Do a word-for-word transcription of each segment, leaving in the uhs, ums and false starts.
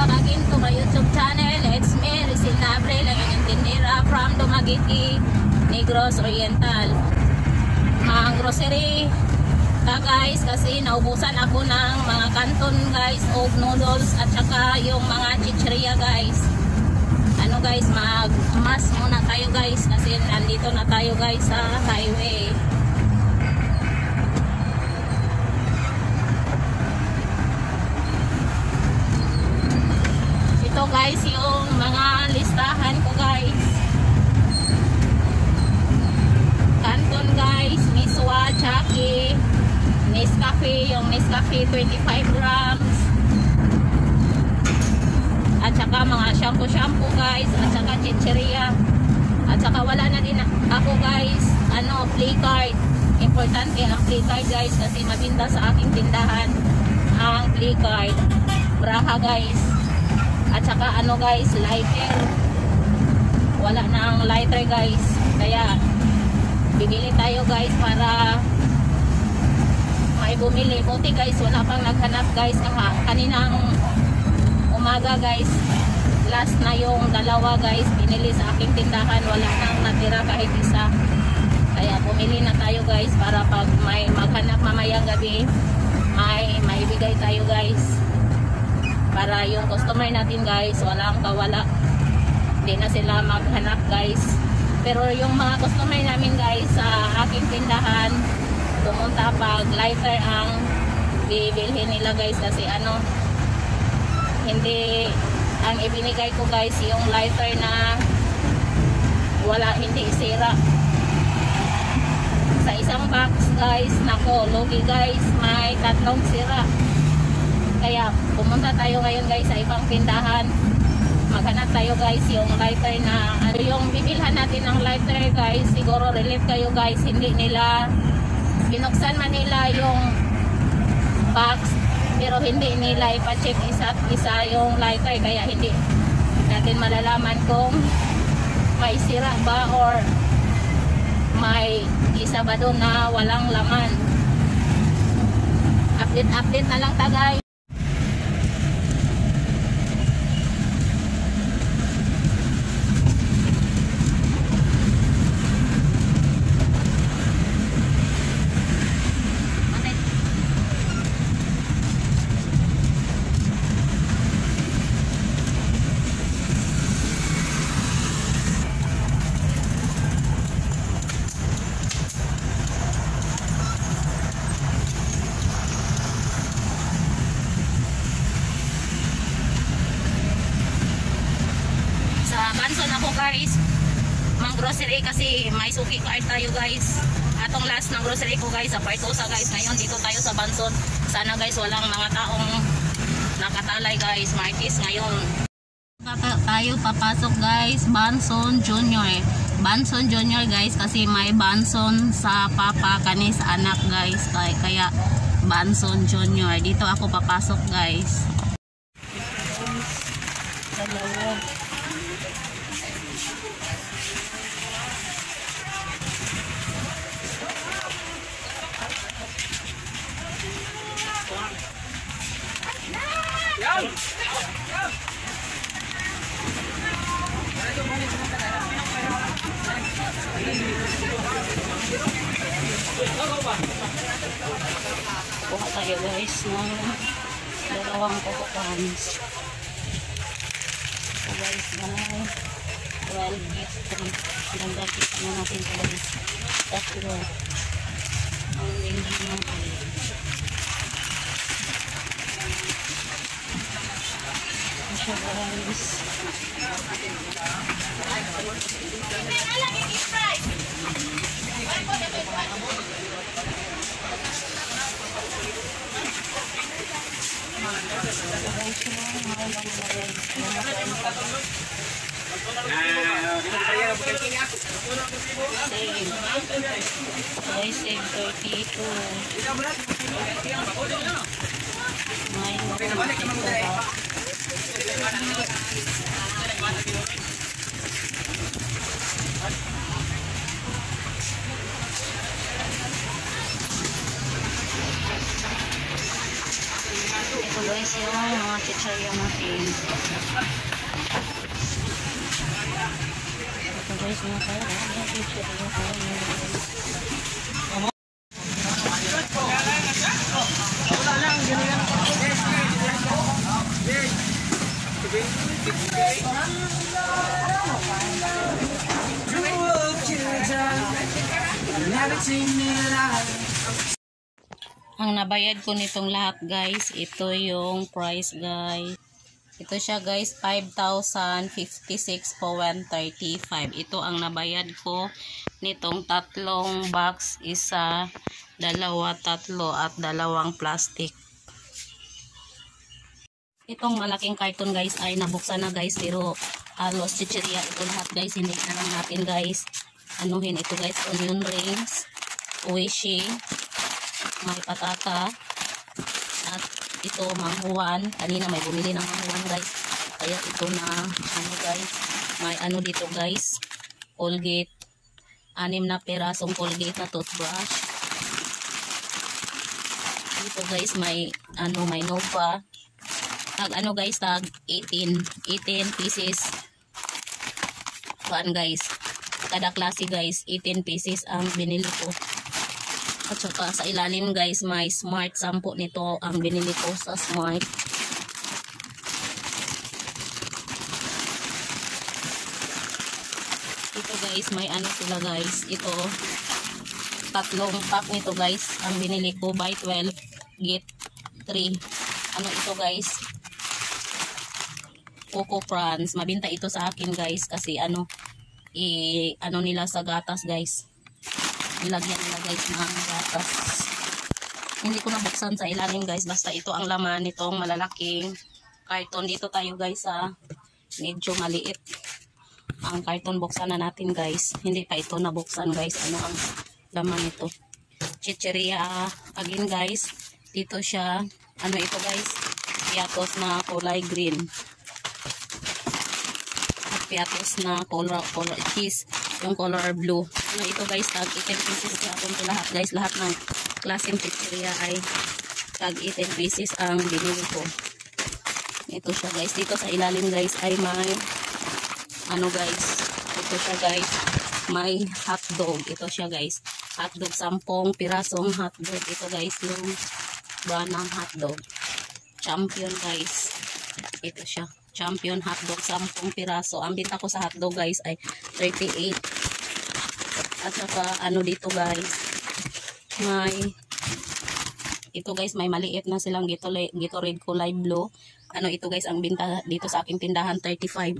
back again to my YouTube channel. It's me, Rizil Abril, ang inyong tindera from Dumaguete, Negros Oriental. Mga grocery ta guys, kasi naubusan ako ng mga kanton guys, og noodles at saka yung mga chichirya guys. Ano guys, mag-mas muna tayo guys kasi nandito na tayo guys sa highway. Ito guys yung mga listahan ko guys. Canton guys, Miswa, Chucky, Nescafe, yung Nescafe twenty-five grams. At saka mga shampoo shampoo guys, at saka chichirya. At saka wala na din ako guys, ano, play card. Importante ang play card guys kasi mabinta sa aking tindahan ang play card. Braha guys. At saka ano guys, lighter. Wala na ang lighter guys. Kaya bibili tayo guys para may bumili. Buti guys, wala pang naghanap guys. Aha, kaninang umaga guys, last na yung dalawa guys binili sa aking tindahan. Wala nang natira kahit isa. Kaya bumili na tayo guys para pag may maghanap mamayang gabi, may maibigay tayo guys. Para yung customer natin guys, walang kawala. Hindi na sila maghanap guys. Pero yung mga customer namin guys sa aking tindahan, pumunta pag lighter ang bibilhin nila guys. Kasi ano, hindi, ang ibinigay ko guys yung lighter na wala, hindi isira. Sa isang box guys, nako, lugi guys, may tatlong sira. Kaya pumunta tayo ngayon guys sa ibang tindahan. Maghanap tayo guys yung lighter na ano, yung bibilhan natin ng lighter guys. Siguro relate kayo guys, hindi nila binuksan man nila yung box, pero hindi nila ipa-check isa't isa yung lighter. Kaya hindi natin malalaman kung may sira ba or may isa ba doon na walang laman. Update update na lang tagay. Banson ako guys, mang grocery kasi may suki card tayo guys. Atong last ng grocery ko guys sa Partosa guys. Ngayon dito tayo sa Banson. Sana guys walang mga taong nakatalay guys. Martis ngayon tayo papasok guys, Banson Junior. Banson Junior guys kasi may Banson sa papa kani sa anak guys. Kaya, kaya Banson Junior. Dito ako papasok guys. Dalawa. Yan! Kuha tayo guys ng dalawang kokokans. So guys, may twelve extra. Ganda kita na natin ito guys. Tatlo. Ang lingin ng kayo. Siya guys. Save. Save thirty-two. May ito guys yung mga chichirya natin. Ito guys mga kaya. Yung chichirya natin. Ang nabayad ko nitong lahat guys, ito yung price guys. Ito siya guys, five thousand fifty-six point three five. Ito ang nabayad ko nitong tatlong box, isa, dalawa, tatlo at dalawang plastic. Itong malaking carton guys ay nabuksan na guys, pero halos chichirya ito lahat guys. Hindi na lang natin guys anuhin ito guys. Onion rings, uishi, may patata, at ito manghuwan. Kanina may bumili ng manghuwan guys, kaya ito na ano guys, may ano dito guys, Colgate, anim na perasong Colgate na toothbrush. Dito guys may ano, may Nova, tag ano guys, tag eighteen pieces kuan guys, kada klase guys, eighteen pieces ang binili ko. At saka sa ilalim guys may Smart sampo, nito ang binili ko sa Smart. Ito guys may ano sila guys, ito tatlong pack nito guys ang binili ko, buy twelve get three. Ano ito guys, Coco Prawns. Mabinta ito sa akin guys kasi ano, i ano nila sa gatas guys, nilagyan nila guys ng gatas. Hindi ko nabuksan sa ilalim guys, basta ito ang laman nitong malalaking carton. Dito tayo guys sa medyo maliit ang carton, buksan na natin guys. Hindi pa ito nabuksan guys. Ano ang laman nito? Chichirya again guys. Dito siya, ano ito guys, piatos na kulay green at piatos na color, color cheese yung color blue. Ano ito guys, tag eighteen pieces yapon ko lahat guys. Lahat ng klaseng chichirya ay tag eighteen pieces ang binili ko. Ito siya guys. Dito sa ilalim guys ay may ano guys, ito siya guys, may hotdog. Ito siya guys, hotdog, sampung pirasong hotdog. Ito guys yung brand ng hotdog, Champion guys. Ito siya, Champion hotdog, sampung piraso. Ang binta ko sa hotdog guys ay thirty-eight. At saka ano dito guys, may ito guys, may maliit na silang Gatorade kulay blue. Ano ito guys, ang binta dito sa aking tindahan thirty-five.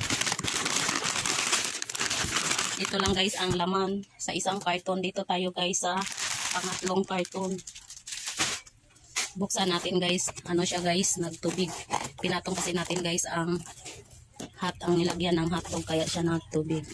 Ito lang guys ang laman sa isang carton. Dito tayo guys sa pangatlong carton. Buksan natin guys. Ano siya guys, nagtubig. Pinatong kasi natin guys ang hot, ang nilagyan ng hotdog, kaya siya nagtubig.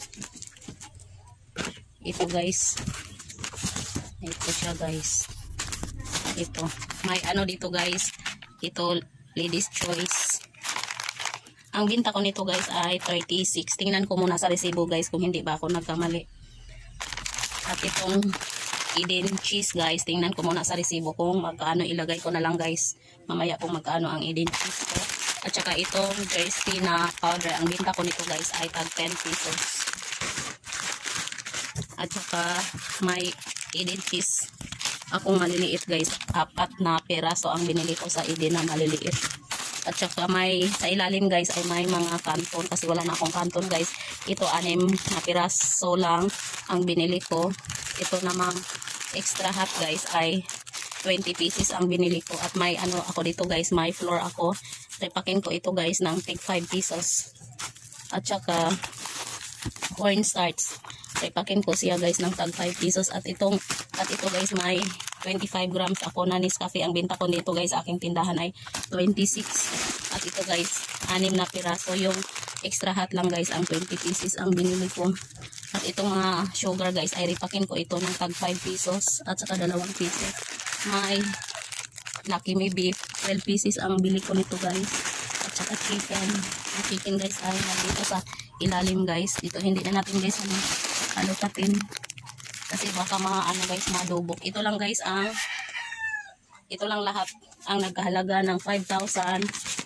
Ito guys, ito siya guys, ito may ano dito guys, ito ladies choice. Ang binta ko nito guys ay thirty-six. Tingnan ko muna sa resibo guys kung hindi ba ako nagkamali. At itong Eden cheese guys, tingnan ko muna sa resibo kung magkano. Ilagay ko na lang guys mamaya kung magkano ang Eden cheese ko. At saka itong Jersey na powder, ang binta ko nito guys ay tag ten pesos. At saka may Eden cheese akong maliliit guys, apat na peraso ang binili ko sa Eden na maliliit. At saka may sa ilalim guys ay may mga kanton kasi wala na akong kanton guys. Ito anim na piraso lang ang binili ko. Ito namang extra hot guys ay twenty pieces ang binili ko. At may ano ako dito guys, may flour ako. Repakin ko ito guys ng tig five pesos. At saka cornstarch, repakin ko siya guys ng tag five pesos. At itong at ito guys may twenty-five grams ako na Nescafe. Ang binta ko dito guys sa aking tindahan ay twenty-six. At ito guys, anim na piraso. Yung extra hot lang guys ang twenty pieces ang binili ko. At itong mga sugar guys ay repakin ko ito ng tag five pesos. At saka dalawang pieces. May Lucky Me beef, twelve pieces ang bili ko nito guys. At saka chicken. Ang chicken guys ay nandito sa ilalim guys. Dito hindi na natin guys ano, alutatin kasi baka mga ano guys madubok. Ito lang guys ang Ito lang lahat ang nagkahalaga ng five thousand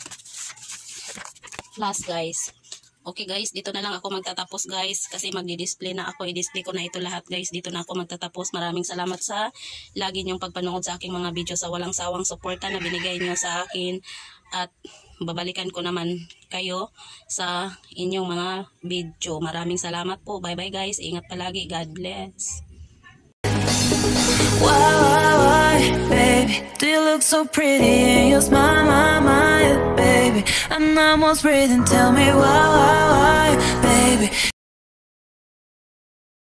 plus guys. Okay guys, dito na lang ako magtatapos guys kasi magdi-display na ako. I-display ko na ito lahat guys. Dito na ako magtatapos. Maraming salamat sa lagi niyong pagpanood sa aking mga video, sa walang sawang suporta na binigay niyo sa akin. At babalikan ko naman kayo sa inyong mga video. Maraming salamat po. Bye bye guys. Ingat palagi. God bless. Why, why, why, baby, do you look so pretty in your smile, my, my, baby, I'm almost breathing, tell me why, why, why, baby,